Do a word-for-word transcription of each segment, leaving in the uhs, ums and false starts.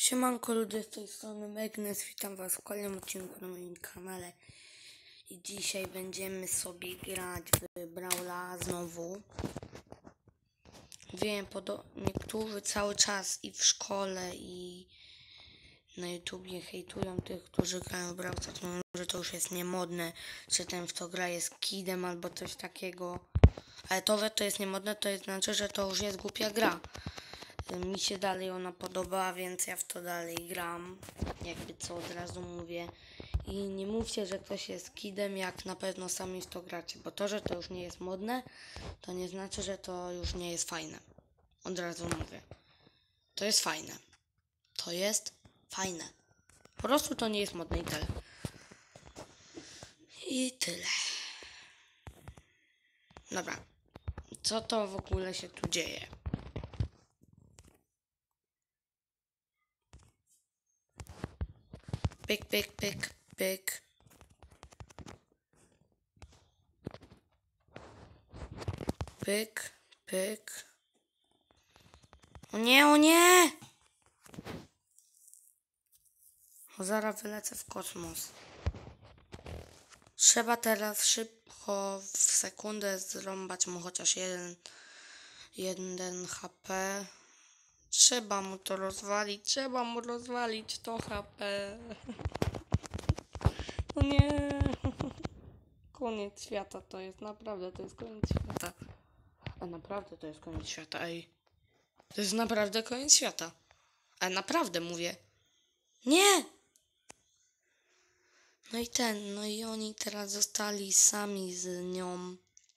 Siemanko ludzie, z tej strony Megnes, witam was w kolejnym odcinku na moim kanale. I dzisiaj będziemy sobie grać w Brawla znowu. Wiem, podo- niektórzy cały czas i w szkole i na YouTubie hejtują tych, którzy grają w Brawla, to mówią, że to już jest niemodne, że ten w to gra jest kidem albo coś takiego. Ale to, że to jest niemodne, to jest, znaczy, że to już jest głupia gra. Mi się dalej ona podoba, więc ja w to dalej gram. Jakby co od razu mówię. I nie mówcie, że ktoś jest kidem, jak na pewno sami w to gracie. Bo to, że to już nie jest modne, to nie znaczy, że to już nie jest fajne. Od razu mówię. To jest fajne. To jest fajne. Po prostu to nie jest modne i tyle. I tyle. Dobra. Co to w ogóle się tu dzieje? Pyk, pyk, pyk, pyk. Pyk, pyk. O nie, o nie! O, zaraz wylecę w kosmos. Trzeba teraz szybko, w sekundę zrąbać mu chociaż jeden, jeden H P. Trzeba mu to rozwalić, trzeba mu rozwalić to H P. No nie. Koniec świata to jest, naprawdę to jest koniec świata. A naprawdę to jest koniec świata, ej. To jest naprawdę koniec świata. Ale naprawdę mówię. Nie! No i ten, no i oni teraz zostali sami z nią.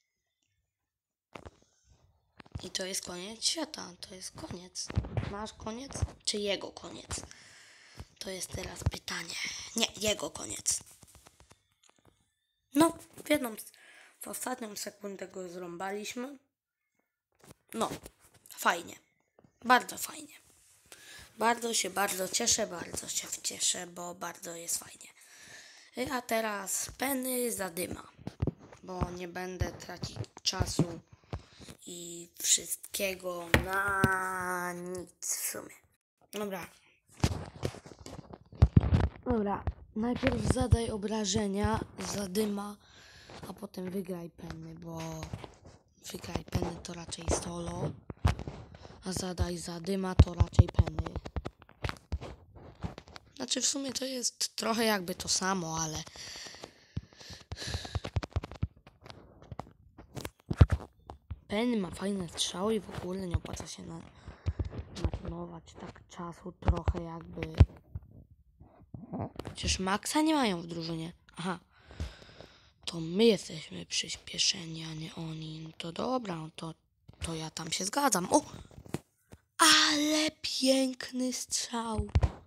I to jest koniec świata, to jest koniec. Nasz koniec, czy jego koniec? To jest teraz pytanie. Nie, jego koniec. No, w jedną, w ostatnią sekundę go zrąbaliśmy. No, fajnie. Bardzo fajnie. Bardzo się bardzo cieszę, bardzo się cieszę, bo bardzo jest fajnie. A teraz Penny zadyma, bo nie będę tracić czasu i wszystkiego na nic w sumie. Dobra. Dobra. Najpierw zadaj obrażenia, zadyma, a potem wygraj Penny, bo wygraj Penny to raczej solo, a zadaj zadyma to raczej Penny. Znaczy w sumie to jest trochę jakby to samo, ale Penny ma fajne strzały i w ogóle nie opłaca się na marnować tak czasu trochę jakby. Przecież Maxa nie mają w drużynie. Aha. To my jesteśmy przyspieszeni, a nie oni. No to dobra, no to, to ja tam się zgadzam. O! Ale piękny strzał.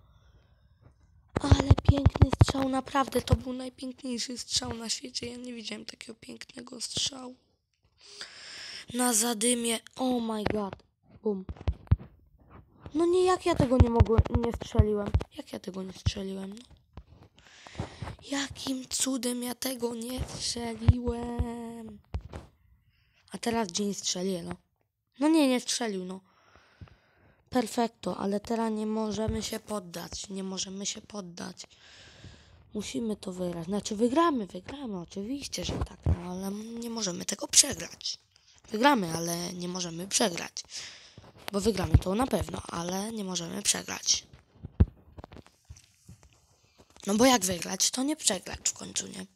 Ale piękny strzał. Naprawdę, to był najpiękniejszy strzał na świecie. Ja nie widziałem takiego pięknego strzału. Na zadymie. Oh my god. Bum. No nie, jak ja tego nie mogłem, nie strzeliłem. Jak ja tego nie strzeliłem, no. Jakim cudem ja tego nie strzeliłem? A teraz Jean strzeli, no. No nie, nie strzelił, no. Perfekto, ale teraz nie możemy się poddać. Nie możemy się poddać. Musimy to wygrać. Znaczy wygramy, wygramy, oczywiście, że tak, no ale nie możemy tego przegrać. Wygramy, ale nie możemy przegrać. Bo wygramy to na pewno, ale nie możemy przegrać. No bo jak wygrać, to nie przegrać w końcu, nie?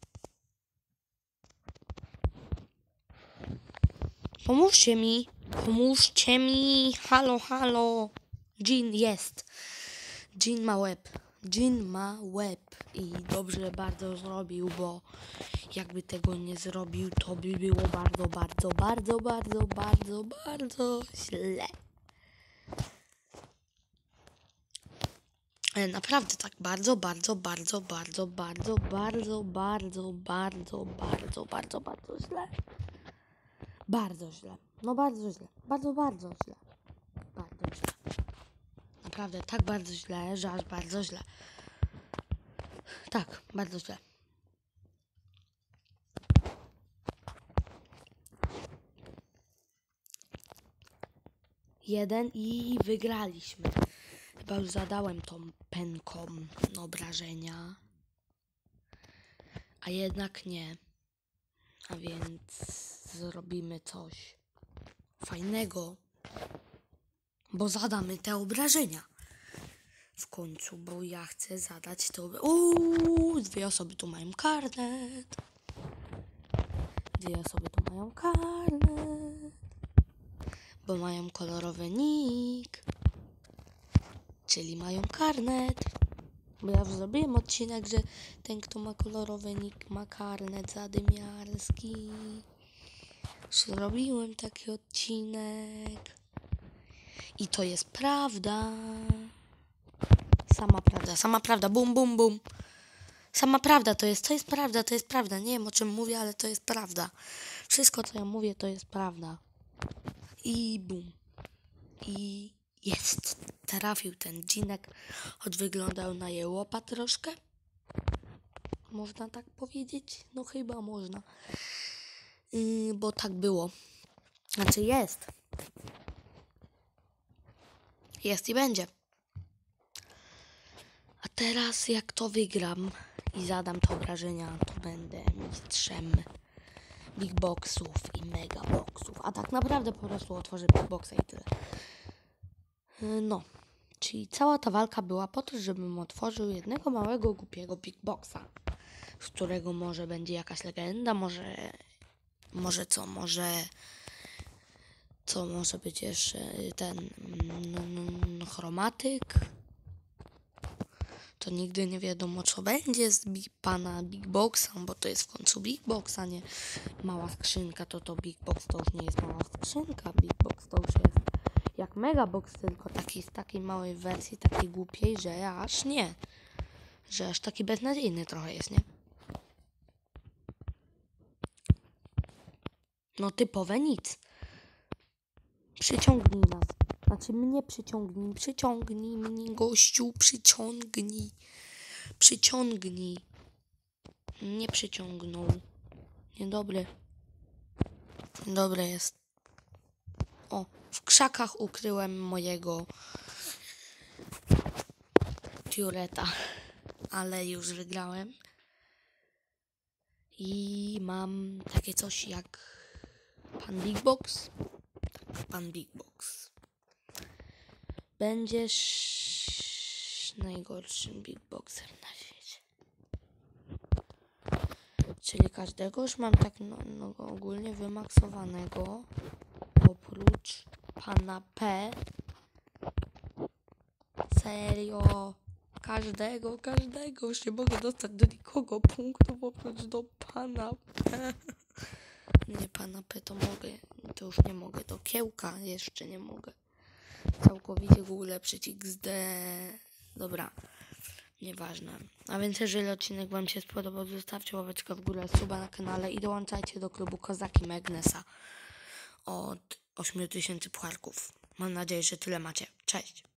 Pomóżcie mi. Pomóżcie mi. Halo, halo. Jean jest. Jean ma łeb. Jean ma łeb. I dobrze bardzo zrobił, bo jakby tego nie zrobił, to by było bardzo, bardzo, bardzo, bardzo, bardzo, bardzo źle. Naprawdę tak bardzo, bardzo, bardzo, bardzo, bardzo, bardzo, bardzo, bardzo, bardzo, bardzo, bardzo źle. Bardzo źle. No bardzo źle. Bardzo, bardzo źle. Bardzo źle. Naprawdę tak bardzo źle, że aż bardzo źle. Tak, bardzo źle. Jeden i wygraliśmy. Chyba już zadałem tą penką obrażenia. A jednak nie. A więc zrobimy coś fajnego. Bo zadamy te obrażenia. W końcu, bo ja chcę zadać to. Uuu, dwie osoby tu mają karnet. Dwie osoby tu mają karnet. Bo mają kolorowy nick. Czyli mają karnet. Bo ja już zrobiłem odcinek, że ten, kto ma kolorowy nick, ma karnet zadymiarski. Zrobiłem taki odcinek. I to jest prawda. Sama prawda, sama prawda, bum, bum, bum. Sama prawda to jest, to jest prawda, to jest prawda. Nie wiem, o czym mówię, ale to jest prawda. Wszystko, co ja mówię, to jest prawda. I bum. I jest. Trafił ten dżinek. Choć wyglądał na jełopa troszkę. Można tak powiedzieć? No chyba można. Yy, bo tak było. Znaczy jest. Jest i będzie. A teraz jak to wygram i zadam te obrażenia, to będę mistrzem big boxów i mega boxów. A tak naprawdę po prostu otworzę big boxa i tyle. No, czyli cała ta walka była po to, żebym otworzył jednego małego, głupiego big boxa, z którego może będzie jakaś legenda, może, może co, może, co może być jeszcze ten mm, chromatyk. To nigdy nie wiadomo, co będzie z big, pana Big Boxa, bo to jest w końcu Big Box, a nie mała skrzynka. To to Big Box to już nie jest mała skrzynka. Big Box to już jest jak Mega Box, tylko taki z takiej małej wersji, takiej głupiej, że aż nie. Że aż taki beznadziejny trochę jest, nie? No typowe nic. Przyciągnij nas. Znaczy mnie przyciągnij. Przyciągnij mnie, gościu. Przyciągnij. Przyciągnij. Nie przyciągnął. Niedobry. Dobre jest. O, w krzakach ukryłem mojego Tureta. Ale już wygrałem. I mam takie coś jak pan Big Box. Pan Big Box. Będziesz najgorszym Big Boxem na świecie. Czyli każdego już mam tak no, no, ogólnie wymaksowanego. Oprócz pana P. Serio. Każdego, każdego. Już nie mogę dostać do nikogo punktów oprócz do pana P. Nie, pana P to mogę. To już nie mogę. Do Kiełka jeszcze nie mogę. Całkowicie Google przycisk X D. Dobra. Nieważne. A więc jeżeli odcinek wam się spodobał, zostawcie łapeczkę w górę, suba na kanale i dołączajcie do klubu Kozaki Magnesa od ośmiu tysięcy pucharków. Mam nadzieję, że tyle macie. Cześć!